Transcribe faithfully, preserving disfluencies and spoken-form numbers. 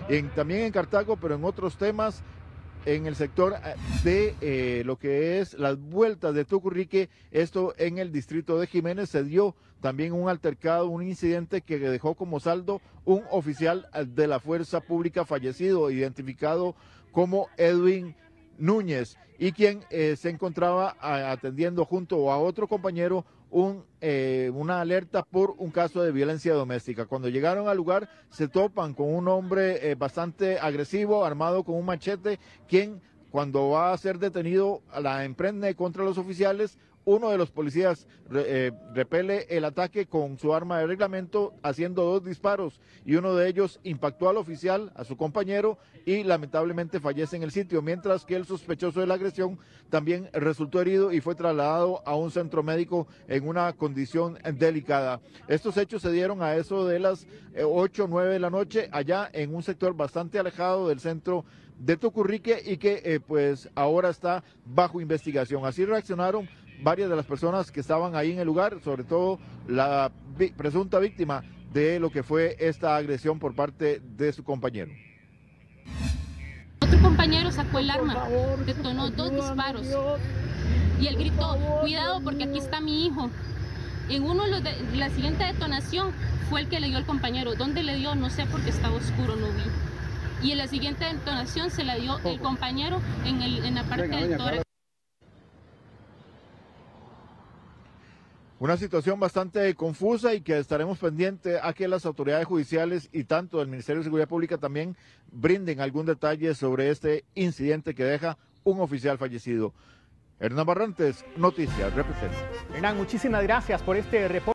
en, también en Cartago, pero en otros temas, en el sector de eh, lo que es las vueltas de Tucurrique, esto en el distrito de Jiménez, se dio también un altercado, un incidente que dejó como saldo un oficial de la fuerza pública fallecido, identificado como Edwin Núñez, y quien eh, se encontraba a, atendiendo junto a otro compañero un, eh, una alerta por un caso de violencia doméstica. Cuando llegaron al lugar se topan con un hombre eh, bastante agresivo, armado con un machete, quien cuando va a ser detenido la emprende contra los oficiales. Uno de los policías eh, repele el ataque con su arma de reglamento, haciendo dos disparos, y uno de ellos impactó al oficial, a su compañero, y lamentablemente fallece en el sitio, mientras que el sospechoso de la agresión también resultó herido y fue trasladado a un centro médico en una condición delicada. Estos hechos se dieron a eso de las ocho o nueve de la noche, allá en un sector bastante alejado del centro de Tucurrique, y que eh, pues ahora está bajo investigación. Así reaccionaron varias de las personas que estaban ahí en el lugar, sobre todo la vi- presunta víctima de lo que fue esta agresión por parte de su compañero. Otro compañero sacó el arma, detonó dos disparos y él gritó: cuidado porque aquí está mi hijo. En uno de los de, la siguiente detonación fue el que le dio al compañero. ¿Dónde le dio? No sé porque estaba oscuro, no vi. Y en la siguiente detonación se la dio el compañero en, el, en la parte del tórax. Una situación bastante confusa y que estaremos pendientes a que las autoridades judiciales y tanto el Ministerio de Seguridad Pública también brinden algún detalle sobre este incidente que deja un oficial fallecido. Hernán Barrantes, Noticias, representa. Hernán, muchísimas gracias por este reporte.